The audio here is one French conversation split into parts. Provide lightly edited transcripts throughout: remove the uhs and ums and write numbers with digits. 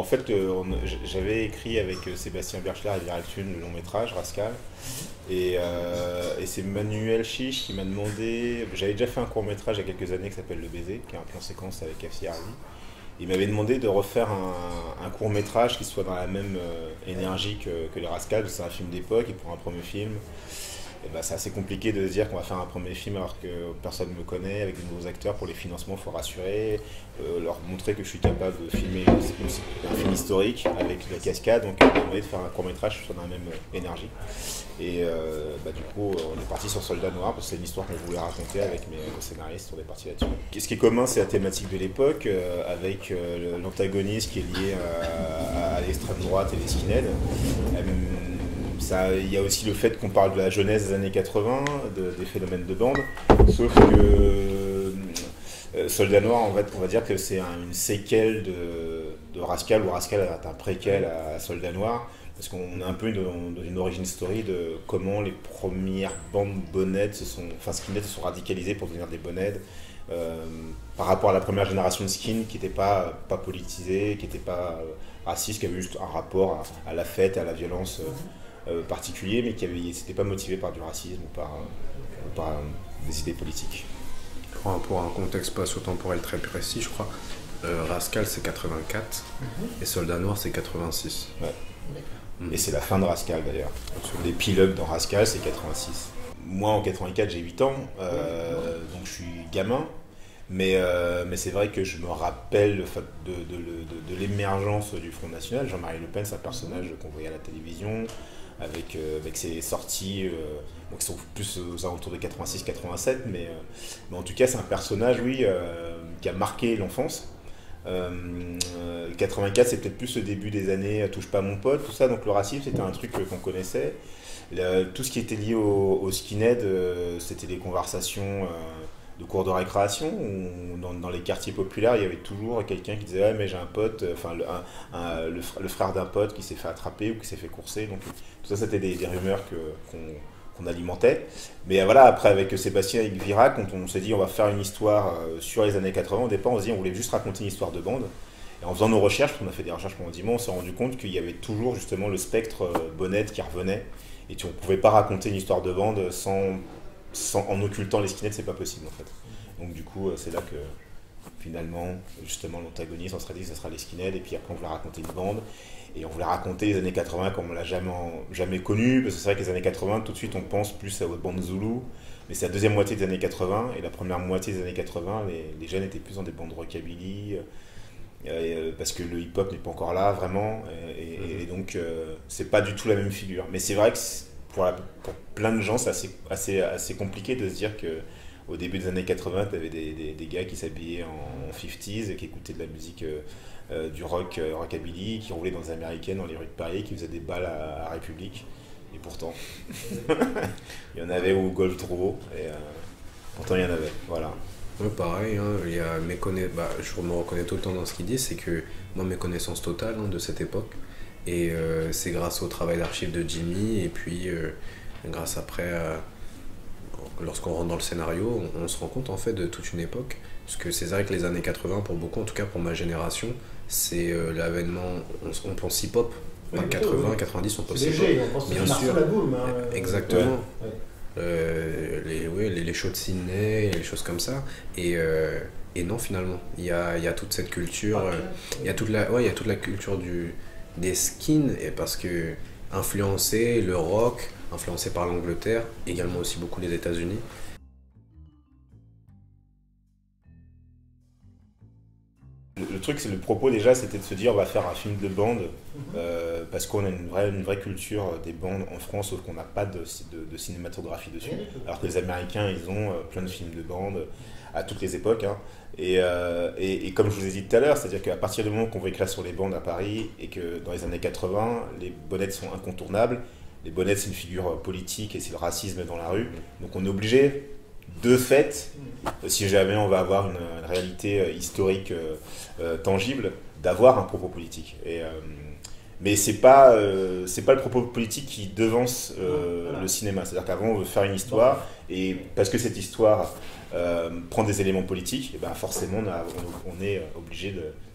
En fait, j'avais écrit avec Sébastien Berchler et Viral Thune le long métrage Rascal. Et c'est Manuel Chiche qui m'a demandé. J'avais déjà fait un court métrage il y a quelques années qui s'appelle Le Baiser, qui est un plan séquence avec FC Harvey. Il m'avait demandé de refaire un court métrage qui soit dans la même énergie que les Rascal. C'est un film d'époque et pour un premier film. Et ben, c'est assez compliqué de se dire qu'on va faire un premier film alors que personne ne me connaît, avec de nouveaux acteurs. Pour les financements, il faut rassurer, leur montrer que je suis capable de filmer un film historique avec la cascade. Donc, il m'a demandé de faire un court-métrage sur la même énergie. Et du coup, on est parti sur Soldat Noir parce que c'est une histoire qu'on voulait raconter avec mes co-scénaristes. On est parti là-dessus. Ce qui est commun, c'est la thématique de l'époque, avec l'antagoniste qui est lié à l'extrême droite et les skinheads. Il y a aussi le fait qu'on parle de la jeunesse des années 80, des phénomènes de bande, sauf que Soldat Noir, en fait, on va dire que c'est une séquelle de Rascal, où Rascal est un préquel à Soldat Noir, parce qu'on est un peu dans une origin story de comment les premières bandes bonnettes skinheads se sont radicalisées pour devenir des bonnettes, par rapport à la première génération de skins qui n'était pas politisée, qui n'était pas raciste, qui avait juste un rapport à la fête, à la violence particulier, mais qui n'était pas motivé par du racisme ou par des idées politiques. Pour un contexte spatio-temporel très précis, je crois, Rascal c'est 84 et Soldat Noir c'est 86. Ouais. Et c'est la fin de Rascal d'ailleurs. L'épilogue dans Rascal c'est 86. Moi en 84 j'ai 8 ans, donc je suis gamin. Mais c'est vrai que je me rappelle de l'émergence du Front National. Jean-Marie Le Pen, c'est un personnage qu'on voyait à la télévision, avec ses sorties qui sont plus aux alentours de 86-87. Mais en tout cas, c'est un personnage, oui, qui a marqué l'enfance. 84, c'est peut-être plus le début des années Touche pas à mon pote, tout ça. Donc le racisme, c'était un truc qu'on connaissait. Tout ce qui était lié au skinhead, c'était des conversations de cours de récréation, où dans les quartiers populaires, il y avait toujours quelqu'un qui disait « Ouais, mais j'ai un pote, le frère d'un pote qui s'est fait attraper ou qui s'est fait courser. » Donc tout ça, c'était des rumeurs qu'on alimentait. Mais voilà, après, avec Sébastien et Virac, quand on s'est dit « On va faire une histoire sur les années 80 », au départ, on s'est dit « On voulait juste raconter une histoire de bande. » Et en faisant nos recherches, on a fait des recherches pendant 10 mois, on s'est rendu compte qu'il y avait toujours justement le spectre bonnette qui revenait. Et on ne pouvait pas raconter une histoire de bande en occultant les skinheads, c'est pas possible en fait. Donc du coup, c'est là que finalement, justement, l'antagoniste, on serait dit que ce sera les skinheads, et puis après on voulait raconter une bande, et on voulait raconter les années 80 comme on l'a jamais connu, parce que c'est vrai que les années 80, tout de suite on pense plus à votre bande Zoulou, mais c'est la deuxième moitié des années 80, et la première moitié des années 80, les jeunes étaient plus dans des bandes rockabilly, parce que le hip-hop n'est pas encore là vraiment, et donc c'est pas du tout la même figure. Mais c'est vrai que pour plein de gens, c'est assez compliqué de se dire qu'au début des années 80, tu avais des gars qui s'habillaient en 50s et qui écoutaient de la musique du rockabilly, qui roulaient dans les américaines dans les rues de Paris, qui faisaient des balles à République. Et pourtant, il y en avait au Golf Drouot, et pourtant il y en avait, voilà. Ouais, pareil, hein, je me reconnais tout le temps dans ce qu'il dit, c'est que moi, mes connaissances totales de cette époque, et c'est grâce au travail d'archives de Jimmy, et puis grâce après, lorsqu'on rentre dans le scénario, on se rend compte en fait de toute une époque, parce que c'est vrai que les années 80, pour beaucoup, en tout cas pour ma génération, c'est l'avènement, on pense hip-hop, oui, 80, oui. 90, on pense léger, hip-hop, on pense bien sûr, la boule, hein, exactement. Ouais. Les shows de Sydney, les choses comme ça, et non, finalement il y a toute cette culture, il y a toute la culture des skins, et parce que influencé le rock, influencé par l'Angleterre, également aussi beaucoup les États-Unis. Le truc, c'est le propos déjà, c'était de se dire on va faire un film de bande, parce qu'on a une vraie culture des bandes en France, sauf qu'on n'a pas de cinématographie dessus. Alors que les Américains, ils ont plein de films de bande à toutes les époques. Hein. Et comme je vous ai dit tout à l'heure, c'est-à-dire qu'à partir du moment qu'on veut écrire sur les bandes à Paris, et que dans les années 80, les bonnettes sont incontournables, les bonnettes c'est une figure politique et c'est le racisme dans la rue, donc on est obligé, de fait, si jamais on va avoir une réalité historique tangible, d'avoir un propos politique. Mais c'est pas le propos politique qui devance le cinéma. C'est-à-dire qu'avant on veut faire une histoire, et parce que cette histoire prend des éléments politiques, et ben forcément on est obligé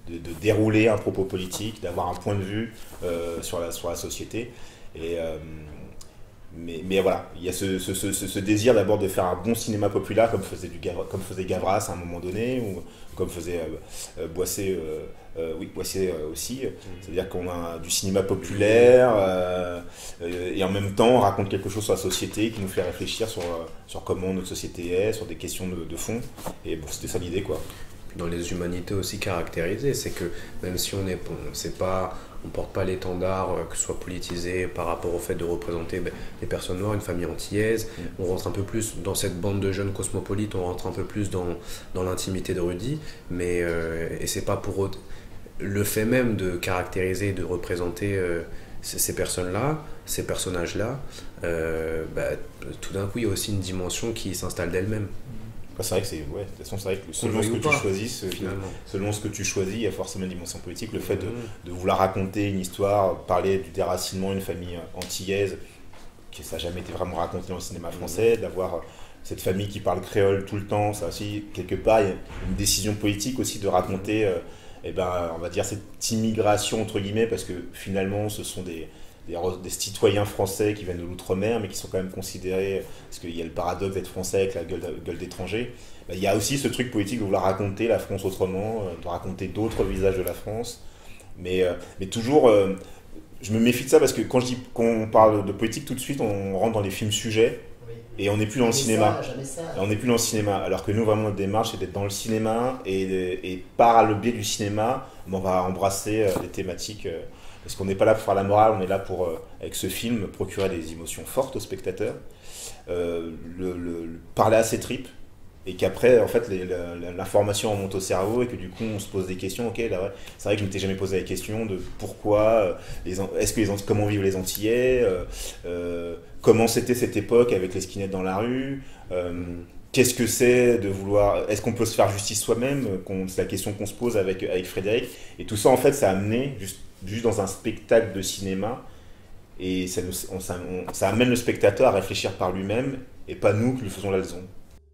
de dérouler un propos politique, d'avoir un point de vue sur la société. Et, mais voilà, il y a ce désir d'abord de faire un bon cinéma populaire comme faisait Gavras à un moment donné, ou comme faisait Boisset, Boisset aussi. C'est-à-dire qu'on a du cinéma populaire et en même temps on raconte quelque chose sur la société qui nous fait réfléchir sur comment notre société est, sur des questions de fond. Et bon, c'était ça l'idée, quoi. Dans les humanités aussi caractérisées, c'est que même si on porte pas l'étendard que ce soit politisé par rapport au fait de représenter des personnes noires, une famille antillaise, on rentre un peu plus dans cette bande de jeunes cosmopolites, on rentre un peu plus dans l'intimité de Rudy, mais et c'est pas pour autre le fait même de caractériser, de représenter ces personnes-là, ces personnages-là, tout d'un coup il y a aussi une dimension qui s'installe d'elle-même. C'est vrai que c'est, ouais, de toute façon, c'est vrai que selon ce que tu choisis, il y a forcément une dimension politique. Le fait de vouloir raconter une histoire, parler du déracinement d'une famille antillaise, que ça n'a jamais été vraiment raconté dans le cinéma français, d'avoir cette famille qui parle créole tout le temps, ça aussi, quelque part, il y a une décision politique aussi de raconter, on va dire, cette immigration, entre guillemets, parce que finalement, ce sont des citoyens français qui viennent de l'outre-mer, mais qui sont quand même considérés, parce qu'il y a le paradoxe d'être français avec la gueule d'étranger. Il y a aussi ce truc politique de vouloir raconter la France autrement, de raconter d'autres visages de la France. Mais toujours, je me méfie de ça parce que quand je dis qu'on parle de politique, tout de suite, on rentre dans les films sujets et on n'est plus dans le cinéma. On n'est plus dans le cinéma. Alors que nous, vraiment, notre démarche, c'est d'être dans le cinéma et par le biais du cinéma, on va embrasser les thématiques. Parce qu'on n'est pas là pour faire la morale, on est là pour, avec ce film, procurer des émotions fortes aux spectateurs, parler à ses tripes, et qu'après, en fait, l'information remonte au cerveau, et que du coup, on se pose des questions. Ok, là, c'est vrai que je ne m'étais jamais posé la question de pourquoi, comment vivent les Antillais, comment c'était cette époque avec les skinheads dans la rue, qu'est-ce que c'est de vouloir, est-ce qu'on peut se faire justice soi-même, c'est la question qu'on se pose avec Frédéric, et tout ça, en fait, ça a amené juste dans un spectacle de cinéma, et ça amène le spectateur à réfléchir par lui-même et pas nous qui lui faisons la leçon.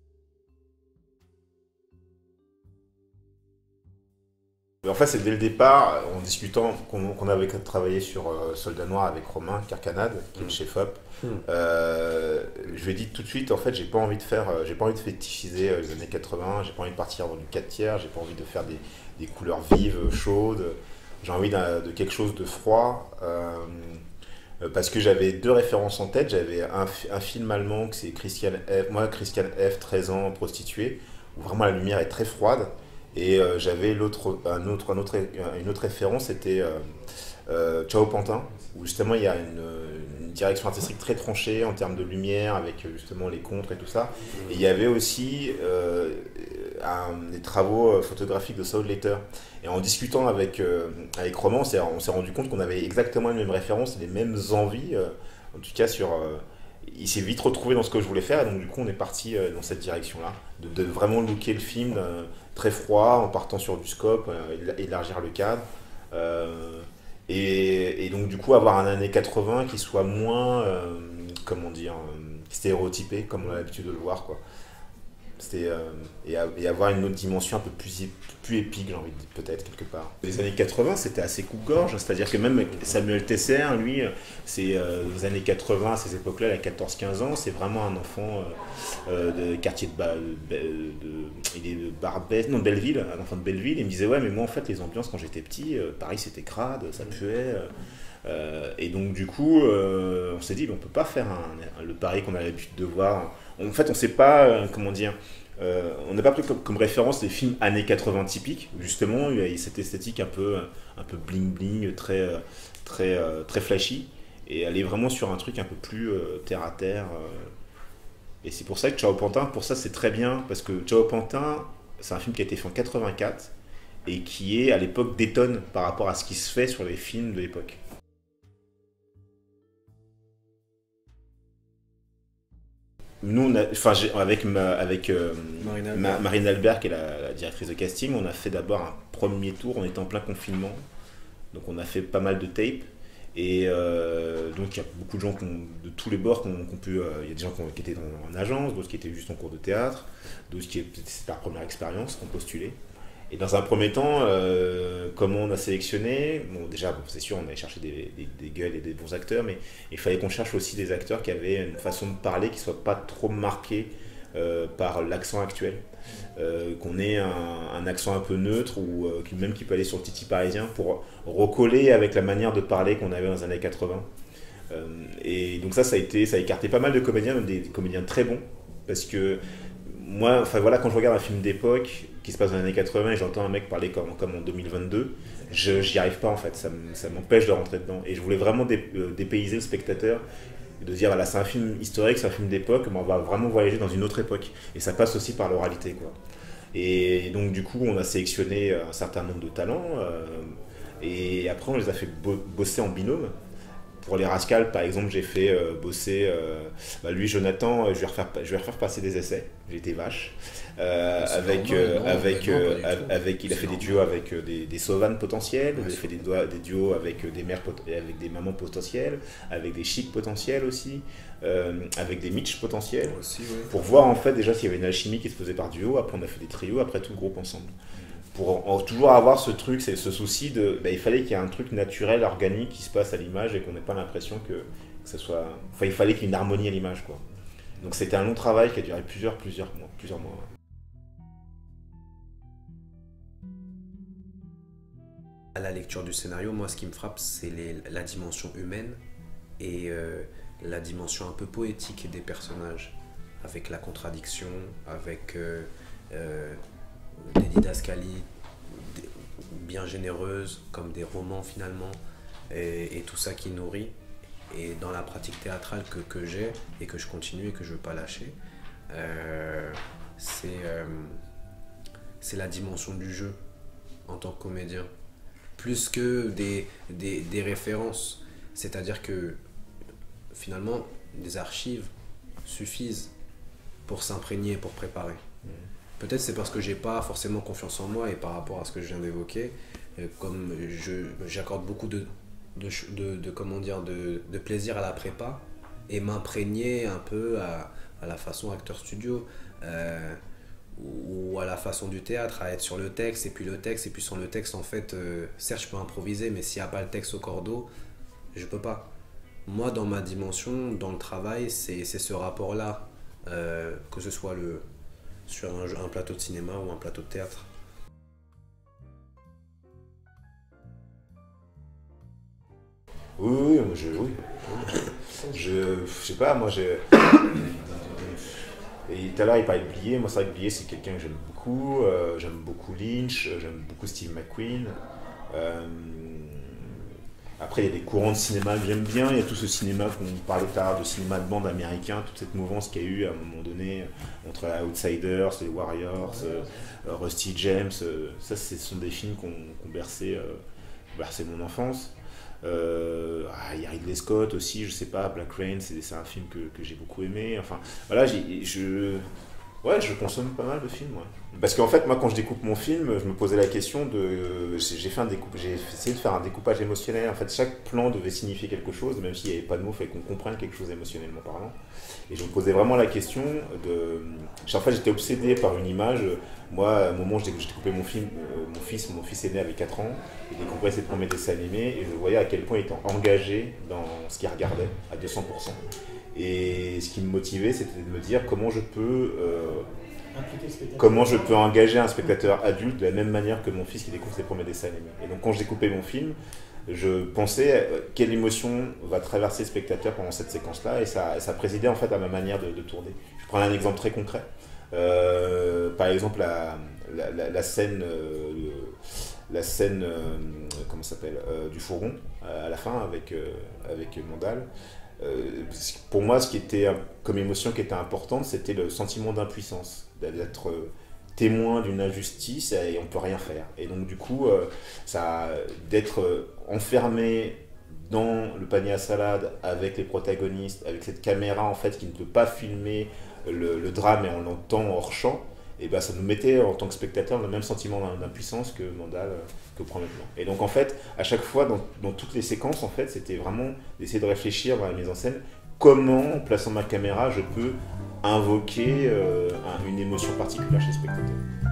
En fait, c'est dès le départ, en discutant, qu'on avait travaillé sur Soldat Noir avec Romain Carcanade, qui est le chef-op. Je lui ai dit tout de suite, en fait, j'ai pas envie de fétichiser les années 80, j'ai pas envie de partir dans du 4/3, j'ai pas envie de faire des couleurs vives, chaudes. J'ai envie de quelque chose de froid, parce que j'avais deux références en tête. J'avais un film allemand, que c'est Christian F, 13 ans, prostituée, où vraiment la lumière est très froide. Et j'avais une autre référence, c'était Ciao Pantin, où justement il y a une direction artistique très tranchée en termes de lumière, avec justement les contres et tout ça. Et il y avait aussi des travaux photographiques de Saul Leiter. Et en discutant avec Romain, on s'est rendu compte qu'on avait exactement les mêmes références, les mêmes envies, en tout cas il s'est vite retrouvé dans ce que je voulais faire, et donc du coup on est parti dans cette direction-là, de vraiment looker le film très froid, en partant sur du scope, élargir le cadre, et donc du coup avoir un années 80 qui soit moins, stéréotypé, comme on a l'habitude de le voir, quoi. Et avoir une autre dimension un peu plus épique, j'ai envie de dire, peut-être, quelque part. Les années 80, c'était assez coupe-gorge, c'est-à-dire que même Samuel Tesser, lui, c'est les années 80, à ces époques-là, il a 14-15 ans, c'est vraiment un enfant de quartier il est de Barbès, non, de Belleville, un enfant de Belleville, et il me disait, ouais, mais moi, en fait, les ambiances, quand j'étais petit, Paris, c'était crade, ça puait. Et donc, du coup, on s'est dit, on peut pas faire le Paris qu'on a l'habitude de voir. En fait, on sait pas, on n'a pas pris comme référence les films années 80 typiques, où justement il y a cette esthétique un peu bling bling, très flashy, et aller vraiment sur un truc un peu plus terre à terre. Et c'est pour ça que Ciao Pantin, pour ça c'est très bien, parce que Ciao Pantin, c'est un film qui a été fait en 84 et qui est à l'époque détonne par rapport à ce qui se fait sur les films de l'époque. Nous, avec Marine Albert, qui est la directrice de casting, on a fait d'abord un premier tour, on était en plein confinement, donc on a fait pas mal de tapes, et donc il y a beaucoup de gens de tous les bords il y a des gens qui étaient en agence, d'autres qui étaient juste en cours de théâtre, d'autres qui c'était leur première expérience, qui ont postulé. Et dans un premier temps, comment on a sélectionné? Bon, déjà, bon, c'est sûr, on allait chercher des gueules et des bons acteurs, mais il fallait qu'on cherche aussi des acteurs qui avaient une façon de parler qui ne soit pas trop marquée par l'accent actuel. Qu'on ait un accent un peu neutre ou même qui peut aller sur le titi parisien pour recoller avec la manière de parler qu'on avait dans les années 80. Et donc ça a écarté pas mal de comédiens, même des comédiens très bons, parce que moi, enfin voilà, quand je regarde un film d'époque qui se passe dans les années 80 et j'entends un mec parler comme en 2022, j'y arrive pas en fait, ça m'empêche de rentrer dedans. Et je voulais vraiment dépayser le spectateur, de dire voilà, c'est un film historique, c'est un film d'époque, mais on va vraiment voyager dans une autre époque. Et ça passe aussi par l'oralité, quoi. Et donc du coup, on a sélectionné un certain nombre de talents, et après on les a fait bosser en binôme. Pour les Rascals, par exemple, j'ai fait bosser lui, Jonathan, je vais refaire passer des essais. J'ai été vache. Il a fait des duos avec des sauvanes potentiels, il a fait des duos avec des mères, avec des mamans potentielles, avec des chics potentiels aussi, avec des Mitch potentiels, Aussi, ouais. pour voir en fait déjà s'il y avait une alchimie qui se faisait par duo. Après, on a fait des trios, après tout le groupe ensemble. Pour toujours avoir ce truc, c'est ce souci de, il fallait qu'il y ait un truc naturel, organique qui se passe à l'image et qu'on n'ait pas l'impression que ça soit, enfin il fallait qu'il y ait une harmonie à l'image, quoi. Donc c'était un long travail qui a duré plusieurs mois. À la lecture du scénario, moi, ce qui me frappe, c'est la dimension humaine et la dimension un peu poétique des personnages, avec la contradiction, avec des didascalies bien généreuses, comme des romans finalement, et tout ça qui nourrit. Et dans la pratique théâtrale que j'ai et que je continue et que je ne veux pas lâcher, c'est la dimension du jeu en tant que comédien. Plus que des références. C'est-à-dire que finalement, des archives suffisent pour s'imprégner, pour préparer. Peut-être c'est parce que j'ai pas forcément confiance en moi et par rapport à ce que je viens d'évoquer, comme j'accorde beaucoup de plaisir à la prépa et m'imprégner un peu à la façon acteur studio ou à la façon du théâtre, à être sur le texte et puis sans le texte en fait, certes je peux improviser, mais s'il n'y a pas le texte au cordeau, je peux pas. Moi dans ma dimension, dans le travail, c'est ce rapport là, que ce soit sur un plateau de cinéma ou un plateau de théâtre. Oui, je sais pas, moi j'ai. Et tout à l'heure il parlait de Blier, moi c'est vrai que Blier c'est quelqu'un que j'aime beaucoup Lynch, j'aime beaucoup Steve McQueen. Après il y a des courants de cinéma que j'aime bien, il y a tout ce cinéma qu'on parlait tout à l'heure de cinéma de bande américain, toute cette mouvance qu'il y a eu à un moment donné entre Outsiders, les Warriors, Rusty James, ça ce sont des films qui ont bercé mon enfance. Il y a Ridley Scott aussi, je sais pas, Black Rain, c'est un film que j'ai beaucoup aimé. Enfin, voilà, je consomme pas mal de films. Ouais. Parce qu'en fait, moi, quand je découpe mon film, je me posais la question de. J'ai essayé de faire un découpage émotionnel. En fait, chaque plan devait signifier quelque chose, même s'il n'y avait pas de mots, il fallait qu'on comprenne quelque chose émotionnellement parlant. Et je me posais vraiment la question de. Chaque fois, j'étais obsédé par une image. Moi, au moment où j'ai découpé mon film, mon fils est né avec 4 ans, il découpait ses premiers dessins animés, et je voyais à quel point il était engagé dans ce qu'il regardait, à 200%. Et ce qui me motivait, c'était de me dire comment je peux engager un spectateur adulte de la même manière que mon fils qui découvre ses premiers dessins animés. Et donc quand je découpais mon film, je pensais quelle émotion va traverser le spectateur pendant cette séquence-là, et ça présidait en fait à ma manière de tourner. Je prends un exemple très concret. Par exemple la scène comment ça s'appelle, du fourgon à la fin avec Mandal. Pour moi, ce qui était comme émotion qui était importante, c'était le sentiment d'impuissance, d'être témoin d'une injustice et on peut rien faire. Et donc du coup, d'être enfermé dans le panier à salade avec les protagonistes, avec cette caméra en fait qui ne peut pas filmer le drame et on l'entend hors champ, et ben ça nous mettait en tant que spectateur le même sentiment d'impuissance que Mandal, que premier plan. Et donc en fait, à chaque fois dans toutes les séquences, en fait, c'était vraiment d'essayer de réfléchir dans la mise en scène, comment en plaçant ma caméra je peux invoquer une émotion particulière chez le spectateur.